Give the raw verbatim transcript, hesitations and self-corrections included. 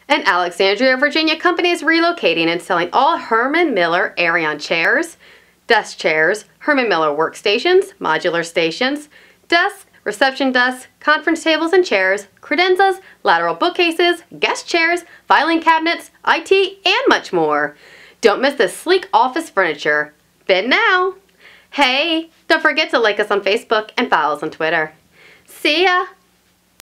An Alexandria, Virginia company is relocating and selling all Herman Miller Aeron chairs, desk chairs, Herman Miller workstations, modular stations, desks, reception desks, conference tables and chairs, credenzas, lateral bookcases, guest chairs, filing cabinets, I T, and much more. Don't miss this sleek office furniture. Bid now! Hey, don't forget to like us on Facebook and follow us on Twitter. See ya!